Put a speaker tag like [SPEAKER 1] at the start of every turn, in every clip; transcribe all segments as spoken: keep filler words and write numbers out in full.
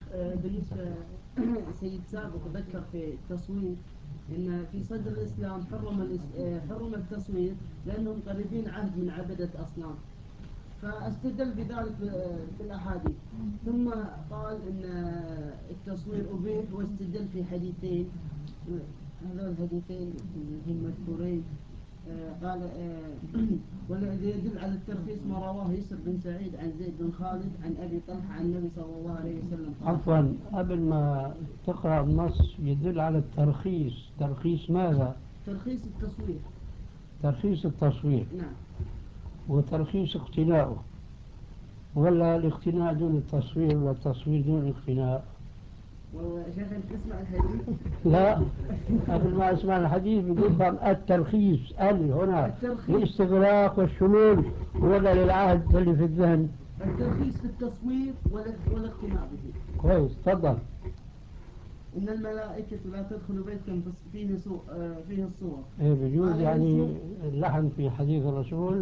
[SPEAKER 1] بالنسبة سيد سابق ذكر في التصوير إن في صدر الإسلام حرم حرم التصوير لأنهم قريبين عهد من عبدة أصنام، فاستدل بذلك بالأحاديث، ثم قال إن التصوير أبيح واستدل في حديثين، هذول الحديثين اللي هم مذكورين. آه قال آه والذي يدل على الترخيص ما رواه يسر بن سعيد عن زيد بن خالد عن أبي طلحة عن النبي صلى الله عليه وسلم.
[SPEAKER 2] عفوا، قبل ما تقرأ النص يدل على الترخيص، ترخيص ماذا؟
[SPEAKER 1] ترخيص التصوير.
[SPEAKER 2] ترخيص التصوير.
[SPEAKER 1] نعم.
[SPEAKER 2] وترخيص اقتناؤه، ولا الاقتناء دون التصوير ولا التصوير دون الاقتناء؟
[SPEAKER 1] والله يا شيخ انت تسمع الحديث؟
[SPEAKER 2] لا، قبل ما اسمع الحديث بيقول الترخيص ال هنا للاستغراق والشمول ولا للعهد اللي في الذهن؟
[SPEAKER 1] الترخيص في التصوير والاقتناء به.
[SPEAKER 2] كويس، تفضل.
[SPEAKER 1] إن الملائكة لا تدخل بيتا فيه صور فيه الصور.
[SPEAKER 2] إيه بجوز يعني اللحن في حديث الرسول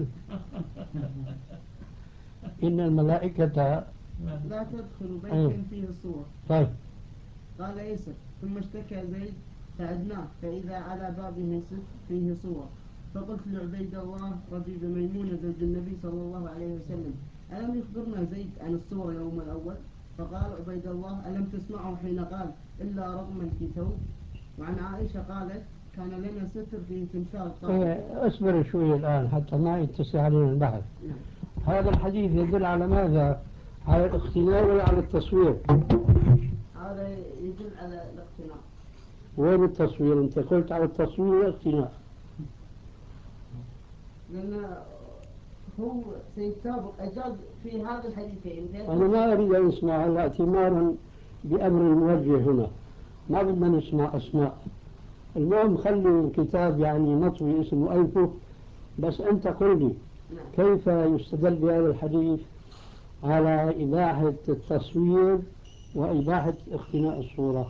[SPEAKER 2] إن الملائكة
[SPEAKER 1] لا تدخل بيتا فيه الصور.
[SPEAKER 2] طيب.
[SPEAKER 1] قال يسر ثم اشتكى زيد فعدناه فإذا على بابه فيه صور، فقلت لعبيد الله ربيب ميمونة زوج النبي صلى الله عليه وسلم ألم يخبرنا زيد عن الصور يوم الأول؟ فقال عبيد الله ألم تسمعه حين قال إلا رغما في ثوب؟ وعن عائشة قالت كان لنا ستر فيه تمثال طاهر.
[SPEAKER 2] إيه اصبر شوي الآن حتى ما يتسع علينا البحث. هذا الحديث يدل على ماذا؟ على الاقتناء ولا على التصوير؟
[SPEAKER 1] هذا يدل على الاقتناء.
[SPEAKER 2] وين التصوير؟ أنت قلت على التصوير والاقتناء.
[SPEAKER 1] لأن هو سيد سابق أجاز في هذا الحديثين.
[SPEAKER 2] أنا ما أريد أن أسمع هلا اعتمارا بأمر الموجه هنا، ما بدنا نسمع أسماء. المهم خلي الكتاب يعني نطوي اسم مؤلفه، بس أنت قل لي كيف يستدل بهذا الحديث على إباحة التصوير وإباحة اقتناء الصورة؟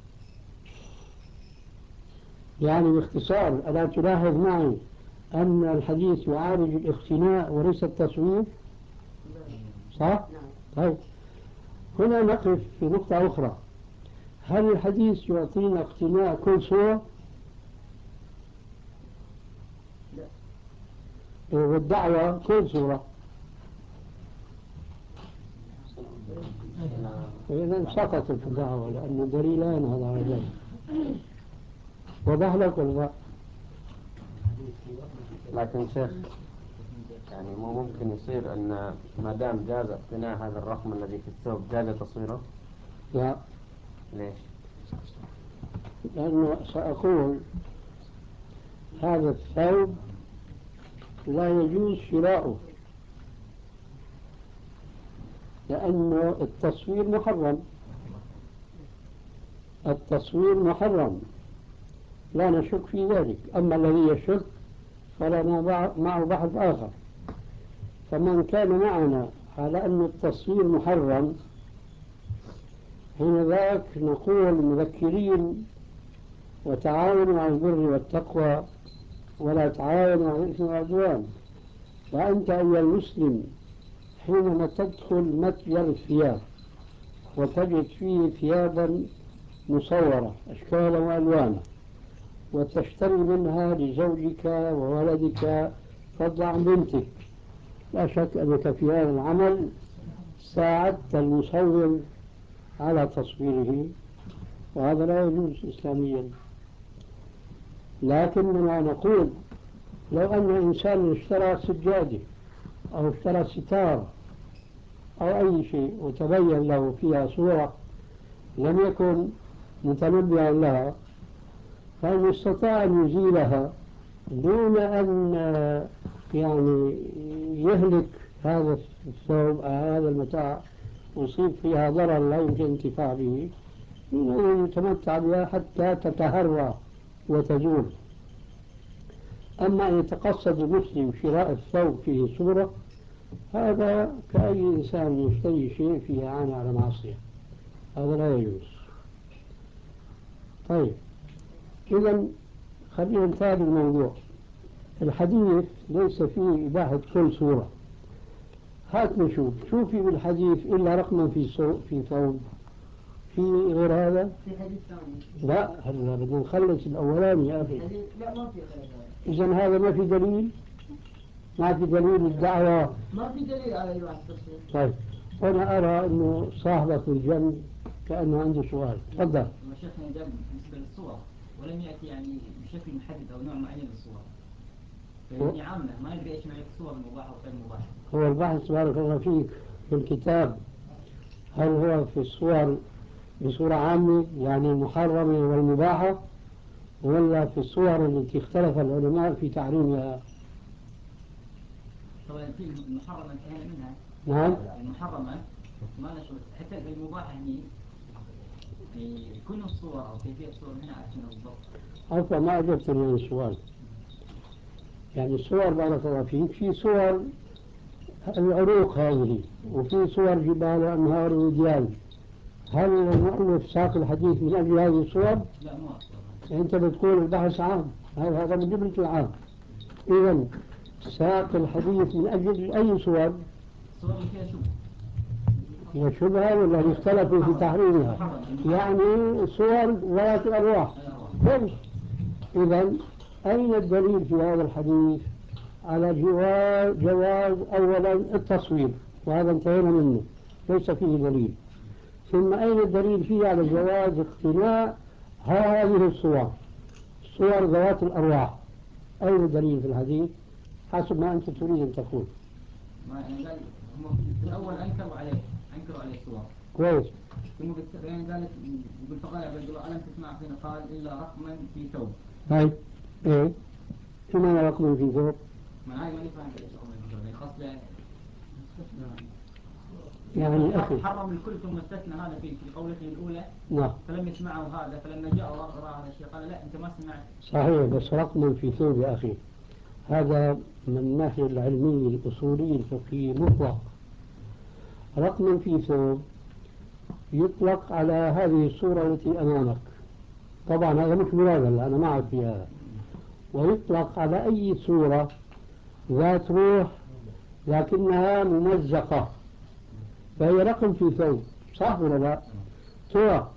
[SPEAKER 2] يعني باختصار، ألا تلاحظ معي أن الحديث يعالج الاقتناء وليس التصوير؟ صح؟ طيب، هنا نقف في نقطة أخرى. هل الحديث يعطينا اقتناء كل صورة؟ والدعوة كل صورة؟ إذا سقطت الدعوة لأنه دليلان هذا وجل. وضح لك ولا؟
[SPEAKER 3] لكن شيخ يعني مو ممكن يصير أن ما دام جاز اقتناء هذا الرقم الذي في الثوب جاز تصويره؟
[SPEAKER 2] لا.
[SPEAKER 3] ليش؟
[SPEAKER 2] لأنه سأقول هذا الثوب لا يجوز شراؤه، لأنه التصوير محرم. التصوير محرم لا نشك في ذلك. أما الذي يشك فلنا معه بحث آخر. فمن كان معنا على أن التصوير محرم حين ذاك نقول مذكرين وتعاونوا على البر والتقوى ولا تعاونوا على الإثم والعدوان. وأنت أيها المسلم حينما تدخل متجر الثياب وتجد فيه ثيابا مصورة أشكالا وألوانا وتشتري منها لزوجك وولدك فضلا عن بنتك، لا شك أنك في هذا العمل ساعدت المصور على تصويره، وهذا لا يجوز إسلاميا. لكننا نقول لو أن إنسان اشترى سجادة أو اشترى ستارة أو أي شيء وتبين له فيها صورة لم يكن متنبئا لها، فإن استطاع أن يزيلها دون أن يعني يهلك هذا الثوب أو هذا المتاع ويصيب فيها ضرر لا يمكن الانتفاع به، يتمتع بها حتى تتهرى وتزول. أما أن يتقصد المسلم شراء الثوب فيه صورة، هذا كأي إنسان يشتري شيء فيه إعانة على معصية، هذا لا يجوز. طيب، إذا خلينا ننتهي الموضوع. الحديث ليس فيه إباحة كل صورة. هات نشوف، شوفي بالحديث إلا رقما في في ثوب، في غير هذا؟
[SPEAKER 1] في حديث ثاني.
[SPEAKER 2] لا هلا بدنا نخلص الأولاني يا أخي.
[SPEAKER 1] حديث لا ما في غير هذا.
[SPEAKER 2] إذا هذا ما في دليل؟ ما في دليل الدعوة؟
[SPEAKER 1] ما في دليل على إباحة التصوير.
[SPEAKER 2] طيب أنا أرى أنه صاحبك في الجنب كأنه عنده سؤال، تفضل.
[SPEAKER 4] شيخنا جاب بالنسبة للصور ولم يأتي يعني بشكل محدد أو نوع معين للصور. يعني عامة ما ندري إيش معنى الصور المباحة وغير المباحة.
[SPEAKER 2] هو البحث بارك الله فيك في الكتاب هل هو في الصور بصورة عامة يعني المحرمة والمباحة، ولا في الصور التي اختلف العلماء في تعريمها؟
[SPEAKER 4] طبعا في المحرمة انتهينا منها.
[SPEAKER 2] نعم.
[SPEAKER 4] المحرمة ما نشرب حتى المباحة هني يكون الصور أو كيفية الصور هنا عشان بالضبط.
[SPEAKER 2] عفوا ما أجبتني عن السؤال. يعني الصور بارك الله فيك في صور العروق هذه وفي صور جبال وأنهار ووديان، هل المؤلف ساق الحديث من أجل هذه الصور؟
[SPEAKER 4] لا مو أصلا.
[SPEAKER 2] أنت بتقول البحث عام، هذا من جملة العام. إذا ساق الحديث من أجل أي صور؟
[SPEAKER 4] صور فيها شبهة.
[SPEAKER 2] هي شبهة ولا اختلفوا في تحريمها؟ يعني صور ذات الأرواح. كويس. إذا أين الدليل في هذا الحديث على جواز جواز أولا التصوير، وهذا انتهينا منه ليس فيه دليل. ثم أين الدليل فيه على جواز اقتناء هذه الصور، صور ذوات الأرواح؟ أين الدليل في الحديث حسب ما أنت تريد أن تقول؟
[SPEAKER 4] ما يعني قال هم في الأول أنكروا عليه أنكروا عليه الصور.
[SPEAKER 2] كويس.
[SPEAKER 4] ثم بالتالي قال يقول فقال عبد الله ألم تسمع حين قال إلا رقما في ثوب.
[SPEAKER 2] طيب إيه؟ شو معنى رقم في ثوب؟
[SPEAKER 4] ما هاي ما نفهم إيش رقم في ثوب، يعني خاص
[SPEAKER 2] يعني أخي
[SPEAKER 4] حرم الكل ثم استثنى هذا في في قولته الأولى.
[SPEAKER 2] نعم.
[SPEAKER 4] فلم يسمعه هذا، فلما جاء ورأى هذا الشيء قال لا أنت ما سمعت.
[SPEAKER 2] صحيح، بس رقم في ثوب يا أخي هذا من الناحية العلمية الأصولية الفقهية مطلق. رقم في ثوب يطلق على هذه الصورة التي أمامك، طبعا هذا مش مراد، أنا معك في هذا. ويطلق على أي صورة ذات روح لكنها ممزقة، فهي رقم في ثوب، صح ولا لا؟ ترى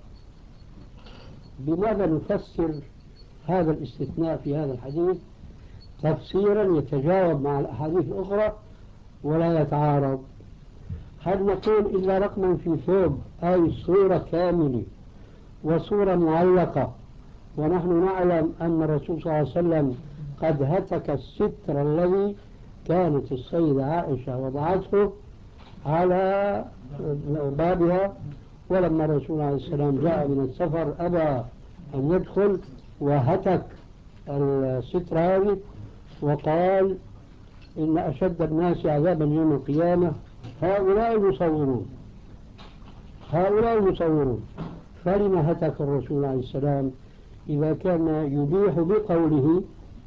[SPEAKER 2] بماذا نفسر هذا الاستثناء في هذا الحديث تفسيرا يتجاوب مع الأحاديث الأخرى ولا يتعارض؟ هل نقول إلا رقما في ثوب أي صورة كاملة وصورة معلقة، ونحن نعلم أن الرسول صلى الله عليه وسلم قد هتك الستر الذي كانت السيدة عائشة وضعته على بابها، ولما الرسول عليه السلام جاء من السفر أبى أن يدخل وهتك الستر هذه وقال إن أشد الناس عذابا يوم القيامة هؤلاء المصورون، هؤلاء المصورون. فلما هتك الرسول عليه السلام إذا كان يبيح بقوله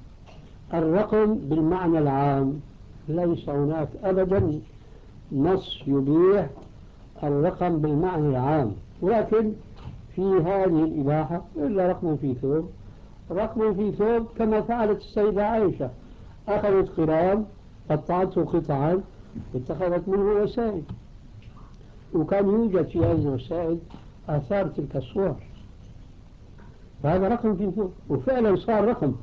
[SPEAKER 2] الرقم بالمعنى العام؟ ليس هناك أبدا نص يبيح الرقم بالمعنى العام، ولكن في هذه الإباحة إلا رقم في ثوب. رقم في ثوب كما فعلت السيدة عائشة، أخذت قرام قطعته قطعا واتخذت منه وسائد، وكان يوجد في هذه الوسائد آثار تلك الصور، فهذا رقم في ثوب وفعلا صار رقم.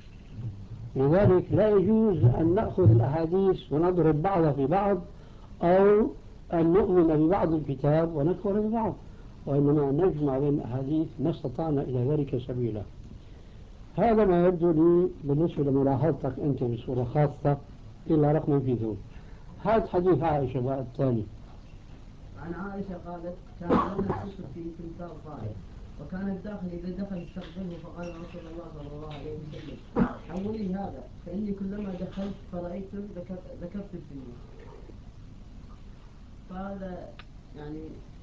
[SPEAKER 2] لذلك لا يجوز أن نأخذ الأحاديث ونضرب بعضها في بعض أو أن نؤمن ببعض الكتاب ونكفر ببعض، وإنما نجمع بين الأحاديث ما استطعنا إلى ذلك سبيلا. هذا ما يبدو لي بالنسبة لملاحظتك أنت بصورة خاصة إلا رقم في ذوب. هذا حديث عائشة بقى الثاني.
[SPEAKER 1] عن عائشة قالت كان لنا الستر في تمثال صائر، وكان الداخل إذا دخل يستقبله فقال رسول الله صلى الله عليه وسلم حولي هذا فإني كلما دخلت فرأيتم ذكرت الدنيا. فهذا يعني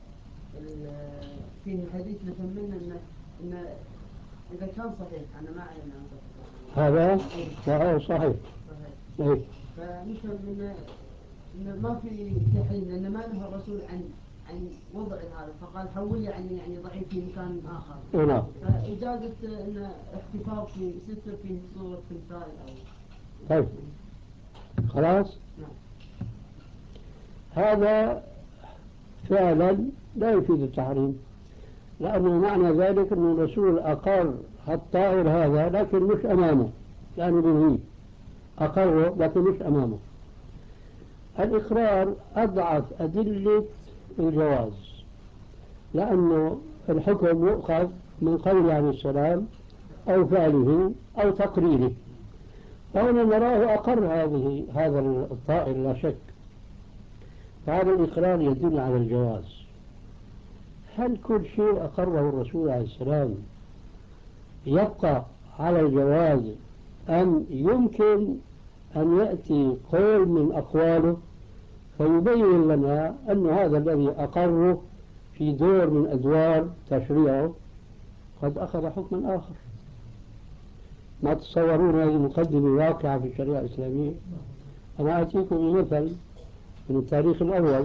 [SPEAKER 1] فيه الحديث نفهم منه إن إن إذا كان صحيح أنا ما أعلم عن صحيح
[SPEAKER 2] هذا صحيح صحيح
[SPEAKER 1] صحيح فنفهم إن إن ما في تحريم، لأن ما نهى الرسول عن عن وضع هذا، فقال حول يعني يعني ضعيف في مكان آخر.
[SPEAKER 2] نعم.
[SPEAKER 1] فإجازة إن احتفاظ في ستر فيه صورة تمثال أو.
[SPEAKER 2] طيب خلاص.
[SPEAKER 1] نعم.
[SPEAKER 2] هذا فعلا لا يفيد التحريم، لأنه معنى ذلك أن الرسول أقر الطائر هذا لكن مش أمامه، لأنه بنهيه أقره لكن مش أمامه. الإقرار أضعف أدلة الجواز، لأنه الحكم يؤخذ من قوله عليه السلام أو فعله أو تقريره، فهنا نراه أقر هذه هذا الطائر لا شك، فهذا الإقرار يدل على الجواز. هل كل شيء أقره الرسول عليه السلام يبقى على الجواز، أم يمكن أن يأتي قول من أقواله فيبين لنا أن هذا الذي أقره في دور من أدوار تشريعه قد أخذ حكما آخر؟ ما تتصورون هذه مقدمة واقعة في الشريعة الإسلامية؟ أنا أتيكم بمثل من التاريخ الأول.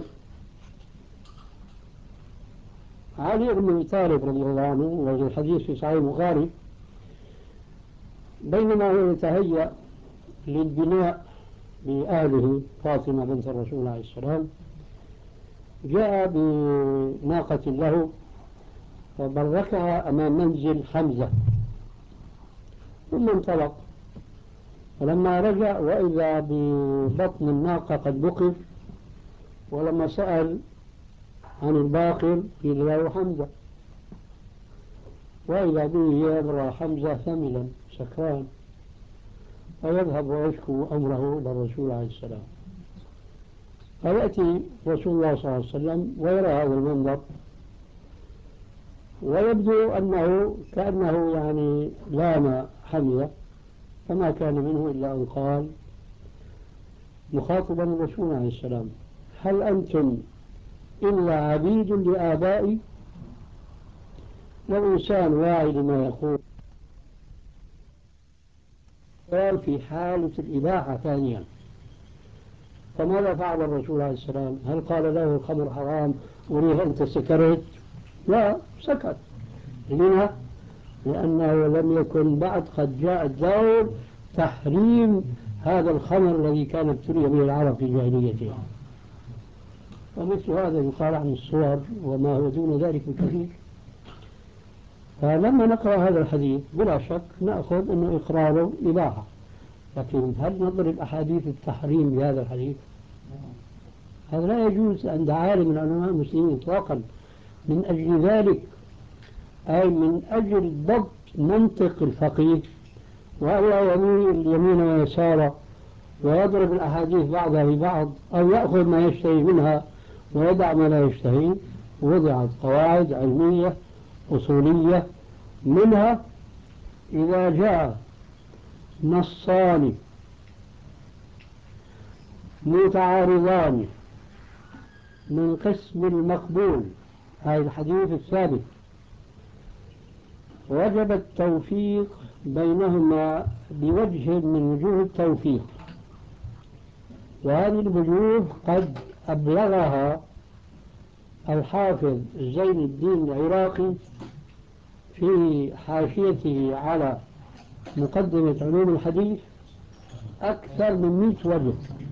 [SPEAKER 2] علي بن أبي طالب رضي الله عنه، وهذا الحديث في صحيح البخاري، بينما هو يتهيأ للبناء بأهله فاطمة بنت الرسول عليه السلام، جاء بناقة له فبركها أمام منزل حمزة ثم انطلق، ولما رجع وإذا ببطن الناقة قد بقر، ولما سأل عن الباقر قيل له حمزة، وإذا به يبرى حمزة ثملا سكران، فيذهب ويشكو أمره للرسول عليه السلام. فيأتي رسول الله صلى الله عليه وسلم ويرى هذا المنظر، ويبدو أنه كأنه يعني لام حمزة، فما كان منه إلا أن قال مخاطبا الرسول عليه السلام: هل أنتم إلا عبيد لآبائي؟ لو إنسان واعي لما يقول قال في حالة الإباحة ثانيا، فماذا فعل الرسول عليه السلام؟ هل قال له الخمر حرام وليه أنت سكرت؟ لا، سكت. لماذا؟ لأنه لم يكن بعد قد جاء الدور تحريم هذا الخمر الذي كان ابتلي به العرب في جاهليتهم. ومثل هذا يقال عن الصور وما هو دون ذلك بكثير. فلما نقرأ هذا الحديث بلا شك نأخذ أنه إقراره إباحة، لكن هل نضرب أحاديث التحريم بهذا الحديث؟ هذا لا يجوز عند عالم من علماء المسلمين إطلاقا. من أجل ذلك، أي من أجل ضبط منطق الفقيه، وألا يميل يمين ويسار ويضرب الأحاديث بعضها ببعض، أو يأخذ ما يشتهي منها ويدع ما لا يشتهي، وضعت قواعد علمية أصولية، منها إذا جاء نصان متعارضان من قسم المقبول، هذا الحديث الثابت، وجب التوفيق بينهما بوجه من وجوه التوفيق، وهذه الوجوه قد أبلغها الحافظ زين الدين العراقي في حاشيته على مقدمة علوم الحديث أكثر من مئة وجه.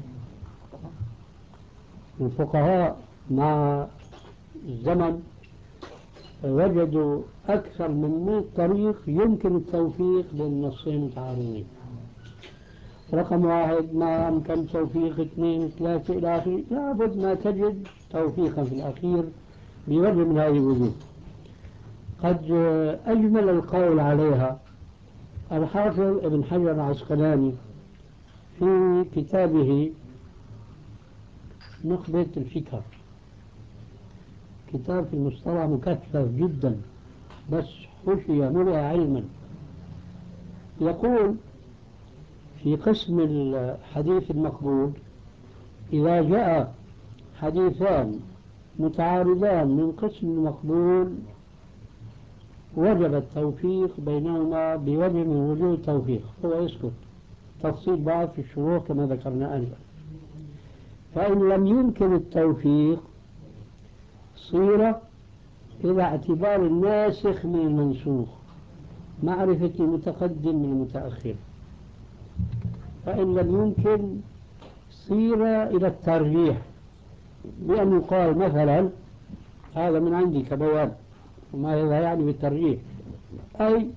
[SPEAKER 2] الفقهاء مع الزمن وجدوا أكثر من مئة طريق يمكن التوفيق بين النصين المتعارضين. رقم واحد ما أمكن توفيق، اثنين، ثلاثة إلى آخره، لابد ما تجد توفيقا في الأخير بوجه من هذه الوجوه. قد أجمل القول عليها الحافظ ابن حجر العسقلاني في كتابه نخبة الفكر، كتاب في المصطلح مكثف جدا بس حشي ملئ علما. يقول في قسم الحديث المقبول: إذا جاء حديثان متعارضان من قسم المقبول وجب التوفيق بينهما بوجه من وجوه التوفيق. هو يسكت، تفصيل بعض في الشروط كما ذكرنا آنفا. فإن لم يمكن التوفيق صير إلى اعتبار الناسخ من المنسوخ، معرفة المتقدم من المتأخر. فإن لم يمكن صير إلى الترجيح، بأن يقال مثلا هذا من عندي كبيان، وما يعني بالترجيح، أي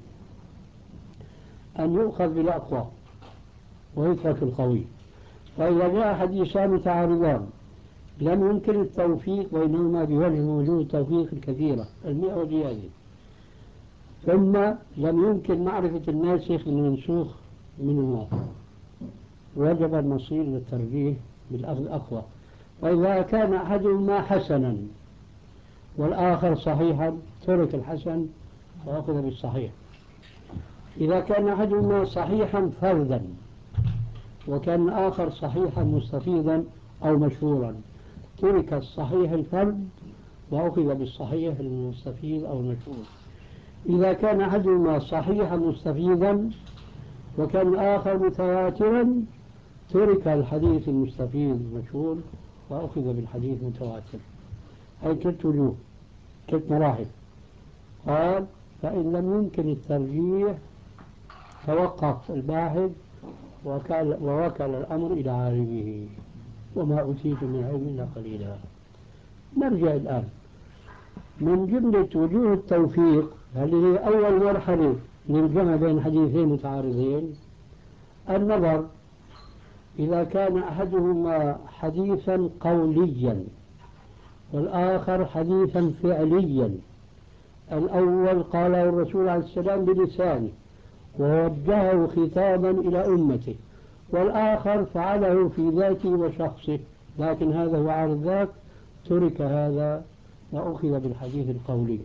[SPEAKER 2] أن يؤخذ بالأقوى ويترك القوي. فإذا جاء حديثان متعارضان لم يمكن التوفيق بينهما بوجه وجوه التوفيق الكثيرة المئة وزيادة، ثم لم يمكن معرفة الناسخ المنسوخ من الواقع، وجب المصير للترجيح بالأخذ الأقوى. وإذا كان أحدهما حسنا والآخر صحيحا ترك الحسن وأخذ بالصحيح. إذا كان أحدهما صحيحا فردا وكان الآخر صحيحا مستفيضا أو مشهورا ترك الصحيح الفرد وأخذ بالصحيح المستفيض أو المشهور. إذا كان أحدهما صحيحا مستفيضا وكان الآخر متواترا ترك الحديث المستفيض المشهور وأخذ بالحديث المتواتر. هي ثلاث وجوه، ثلاث مراحل. قال فإن لم يمكن الترجيح توقف الباحث وكل, ووكل الأمر إلى عالمه، وما أوتيت من علم إلا قليلا. نرجع الآن من جملة وجوه التوفيق هذه هي أول مرحلة للجمع بين حديثين متعارضين. النظر إذا كان أحدهما حديثا قوليا والآخر حديثا فعليا. الأول قاله الرسول عليه السلام بلسانه ووجهه خطابا إلى أمته، والآخر فعله في ذاته وشخصه، لكن هذا هو عارض ذاك، ترك هذا وأخذ بالحديث القولي.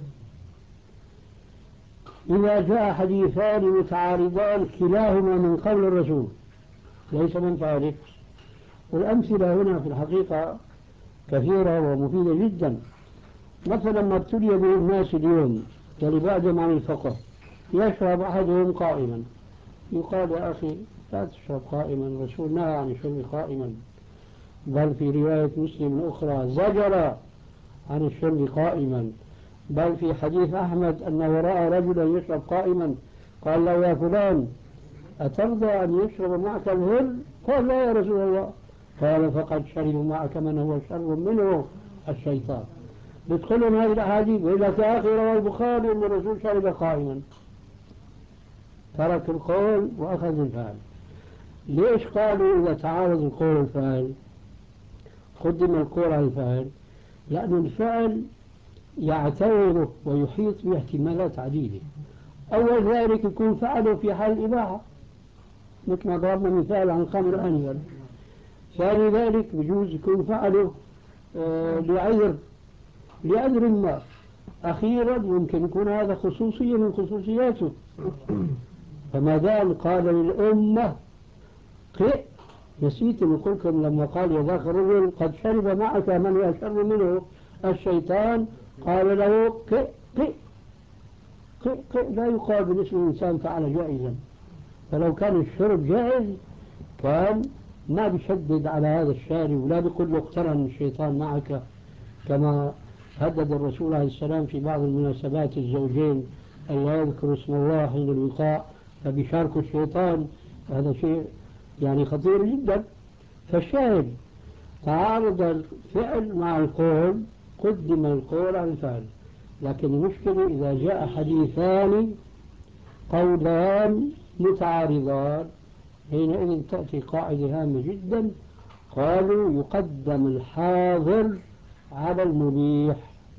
[SPEAKER 2] إذا جاء حديثان متعارضان كلاهما من قول الرسول ليس من فعله، والأمثلة هنا في الحقيقة كثيرة ومفيدة جدا. مثلا ما ابتلي به الناس اليوم ولبعدهم عن الفقه، يشرب أحدهم قائما، يقال يا أخي لا تشرب قائما، الرسول نهى عن الشرب قائما، بل في رواية مسلم أخرى زجر عن الشرب قائما، بل في حديث أحمد أنه رأى رجلا يشرب قائما قال له يا فلان أترضى أن يشرب معك الهر؟ قال لا يا رسول الله، قال فقد شرب معك من هو شر منه الشيطان. بدخلهم هذه الأحاديث وإلى آخر رواه البخاري أن الرسول شرب قائما، ترك القول وأخذ الفعل. ليش قالوا إذا تعارض القول والفعل قدم القول على الفعل؟ لأن الفعل يعتبر ويحيط باحتمالات عديدة. أول ذلك يكون فعله في حال الإباحة مثل ما ضربنا مثال عن الخمر آنفا. ثاني ذلك بجوز يكون فعله آه لعذر لعذر ما. أخيرا ممكن يكون هذا خصوصية من خصوصياته، فما دام قال للأمة قئ، نسيت أن أقول لكم لما قال يا ذاك الرجل قد شرب معك من هو شر منه الشيطان، قال له قئ قئ قئ قئ، لا يقال بالنسبة للإنسان فعل جائزا. فلو كان الشرب جائز كان ما بيشدد على هذا الشارب ولا بيقول له اقترن الشيطان معك، كما هدد الرسول عليه السلام في بعض المناسبات الزوجين أن لا يذكر اسم الله حين الوقاء فبيشاركوا الشيطان. هذا شيء يعني خطير جدا. فالشاهد تعارض الفعل مع القول قدم القول على الفعل. لكن المشكلة إذا جاء حديثان قولان متعارضان حينئذ تأتي قاعدة هامة جدا، قالوا يقدم الحاضر على المبيح.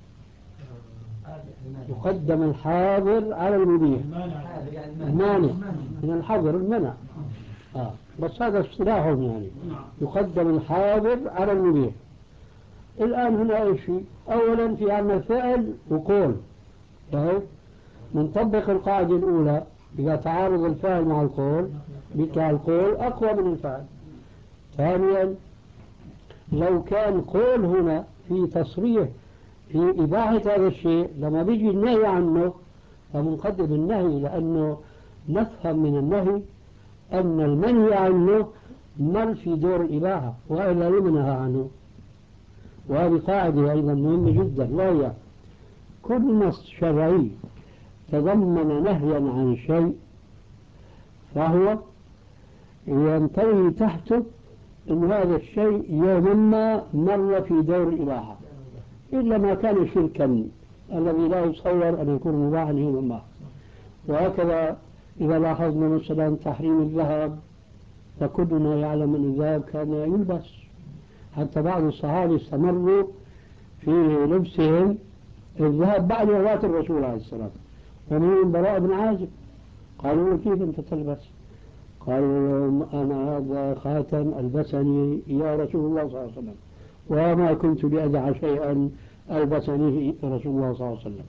[SPEAKER 2] يقدم الحاضر على المبيح، المانع من الحظر المنع. آه. بس هذا اصطلاحهم يعني يقدم الحاضر على المبيح. الآن هنا أي شيء، أولا في عنا فعل وقول، طيب نطبق القاعدة الأولى إذا تعارض الفعل مع القول بيطلع القول أقوى من الفعل. ثانيا لو كان قول هنا في تصريح في إباحة هذا الشيء لما بيجي النهي عنه فمنقدم النهي، لأنه نفهم من النهي أن المنهي عنه مر في دور الإباحة وإلا يمنع عنه. وهذه قاعدة أيضا مهمة جدا، وهي كل نص شرعي تضمن نهيا عن شيء فهو ينتهي تحته أن هذا الشيء يوما ما مر في دور الإباحة، إلا ما كان شركا الذي لا يتصور أن يكون مباحا يوما ما. وهكذا إذا لاحظنا مثلا تحريم الذهب، فكلنا يعلم أن الذهب كان يلبس، حتى بعض الصحابة استمروا في لبسهم الذهب بعد وفاة الرسول عليه السلام. ومنهم براء بن عازب قالوا له كيف أنت تلبس؟ قالوا لهم أنا هذا خاتم ألبسني يا رسول الله صلى الله عليه وسلم، وما كنت لأدع شيئا ألبسني رسول الله صلى الله عليه وسلم.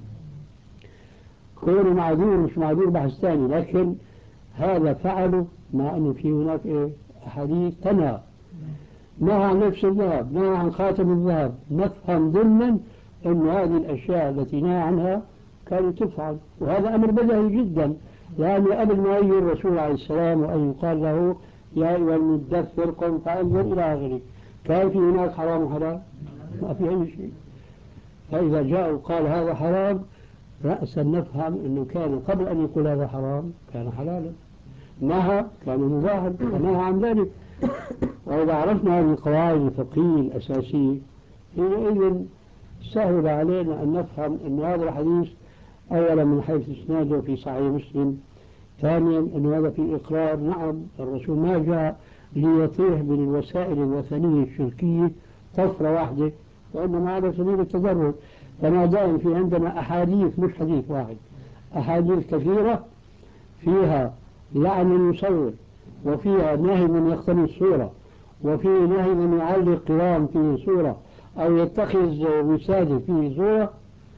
[SPEAKER 2] كونه معذور مش معذور بحث ثاني، لكن هذا فعله مع أنه في هناك إيه أحاديث تنهى، نهى عن لبس الذهب، نهى عن خاتم الذهب. نفهم ضمنا أن هذه الأشياء التي نهى عنها كانت تفعل، وهذا أمر بديهي جدا، لأن قبل ما يجي الرسول عليه السلام وأن يقال له يا أيها المدثر قم فأنذر إلى آخره، كان في هناك حرام وحلال؟ ما في أي شيء. فإذا جاء وقال هذا حرام، رأسا نفهم أنه كان قبل أن يقول هذا حرام كان حلالا، نهى كان مباحا ونهى عن ذلك. وإذا عرفنا هذه القواعد الفقهية الأساسية حينئذ سهل علينا أن نفهم أن هذا الحديث أولا من حيث إسناده في صحيح مسلم، ثانيا أن هذا في إقرار. نعم الرسول ما جاء ليطيح من الوسائل الوثنية الشركية طفرة واحدة، وإنما على سبيل التدرج. فما دام في عندنا أحاديث مش حديث واحد، أحاديث كثيرة فيها لعن المصور، وفيها نهي من يقتني الصورة، وفيه نهي من يعلق قوام فيه صورة أو يتخذ وسادة فيه صورة،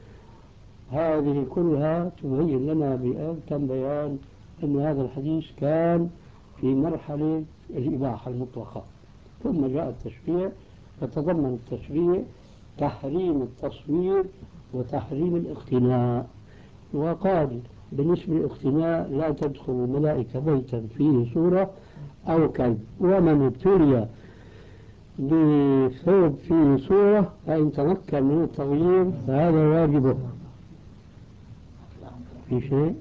[SPEAKER 2] هذه كلها تبين لنا بأتم بيان أن هذا الحديث كان في مرحلة الإباحة المطلقة. ثم جاء التشريع فتضمن التشريع تحريم التصوير وتحريم الاقتناء. وقال بالنسبة للاقتناء لا تدخل الملائكة بيتا فيه صورة أو كلب، ومن ابتلي بثوب فيه صورة فإن تمكن من التغيير فهذا واجبه. في شيء؟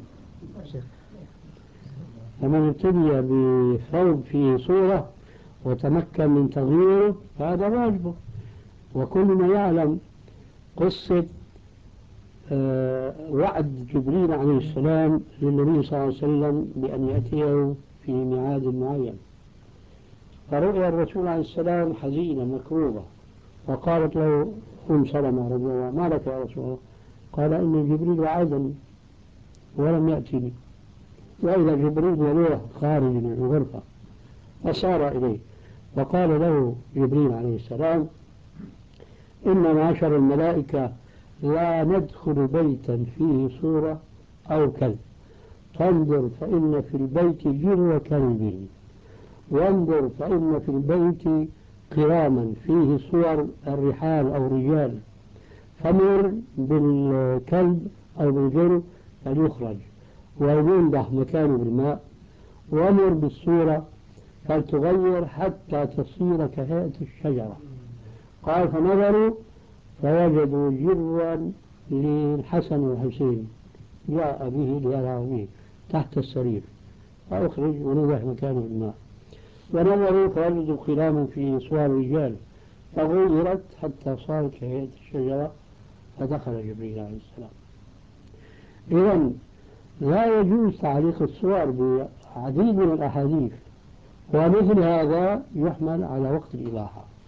[SPEAKER 2] فمن ابتلي بثوب فيه صورة وتمكن من تغييره فهذا واجبه. وكلنا يعلم قصة آه وعد جبريل عليه السلام للنبي صلى الله عليه وسلم بأن يأتيه في ميعاد معين، فرؤيا الرسول عليه السلام حزينة مكروبة، فقالت له أم سلمة رضي الله عنها ما لك يا رسول الله؟ قال إن جبريل وعدني ولم يأتني. وإذا جبريل يروح خارج من الغرفة فسار إليه، فقال له جبريل عليه السلام إن معشر الملائكة لا ندخل بيتا فيه صورة أو كلب، فانظر فإن في البيت جر كلب، وانظر فإن في البيت قراما فيه صور الرحال أو رجال، فمر بالكلب أو بالجر فليخرج وينضح مكانه بالماء، وامر بالصورة فلتغير حتى تصير كهيئة الشجرة. قال فنظروا فوجدوا جرا للحسن والحسين جاء به ليرى به تحت السرير، فأخرج ونضح مكانه بالماء. ونظروا فوجدوا قلاما في صور الرجال فغيرت حتى صارت كهيئة الشجرة، فدخل جبريل عليه السلام. إذن لا يجوز تعليق الصور بعديد من الأحاديث، ومثل هذا يحمل على وقت الإباحة.